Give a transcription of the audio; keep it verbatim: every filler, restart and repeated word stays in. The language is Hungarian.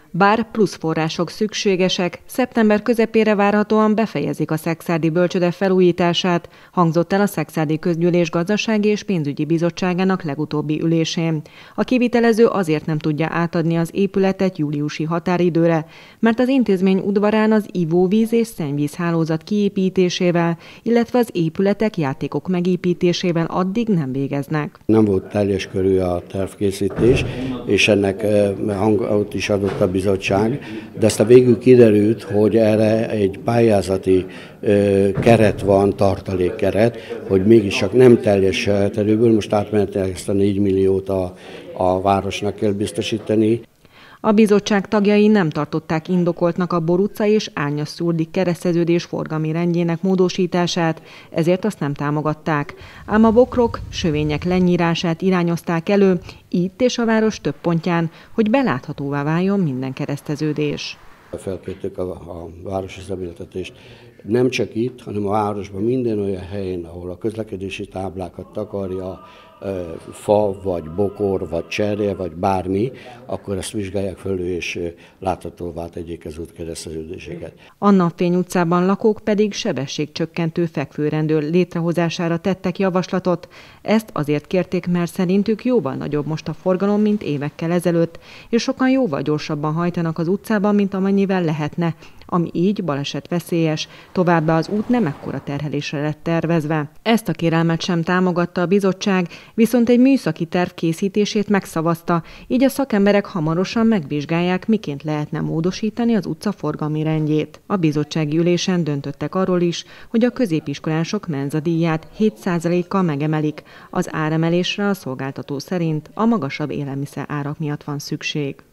Bár plusz források szükségesek, szeptember közepére várhatóan befejezik a Szekszárdi bölcsőde felújítását, hangzott el a Szekszárdi Közgyűlés Gazdasági és Pénzügyi Bizottságának legutóbbi ülésén. A kivitelező azért nem tudja átadni az épületet júliusi határidőre, mert az intézmény udvarán az ivóvíz és szennyvíz hálózat kiépítésével, illetve az épületek, játékok megépítésével addig nem végeznek. Nem volt teljes körű a tervkészítés, és ennek hangot is adott a bizottság, de aztán végül kiderült, hogy erre egy pályázati keret van, tartalékkeret, hogy mégis csak nem teljes terülből, most átmenetileg ezt a négy milliót a, a városnak kell biztosítani. A bizottság tagjai nem tartották indokoltnak a Bor utca és Árnyas-Szurdi kereszteződés forgalmi rendjének módosítását, ezért azt nem támogatták. Ám a bokrok, sövények lenyírását irányozták elő, itt és a város több pontján, hogy beláthatóvá váljon minden kereszteződés. Felkértük a, a városi szemléltetést nem csak itt, hanem a városban minden olyan helyen, ahol a közlekedési táblákat takarja fa, vagy bokor, vagy cserje, vagy bármi, akkor ezt vizsgálják föl, és láthatóvá tegyék az útkereszteződéseket. A Napfény utcában lakók pedig sebességcsökkentő fekvőrendőr létrehozására tettek javaslatot. Ezt azért kérték, mert szerintük jóval nagyobb most a forgalom, mint évekkel ezelőtt, és sokan jóval gyorsabban hajtanak az utcában, mint amennyivel lehetne, ami így balesetveszélyes, továbbá az út nem ekkora terhelésre lett tervezve. Ezt a kérelmet sem támogatta a bizottság, viszont egy műszaki terv készítését megszavazta, így a szakemberek hamarosan megvizsgálják, miként lehetne módosítani az utca forgalmi rendjét. A bizottsági ülésen döntöttek arról is, hogy a középiskolások menzadíját hét százalékkal megemelik. Az áremelésre a szolgáltató szerint a magasabb élelmiszer árak miatt van szükség.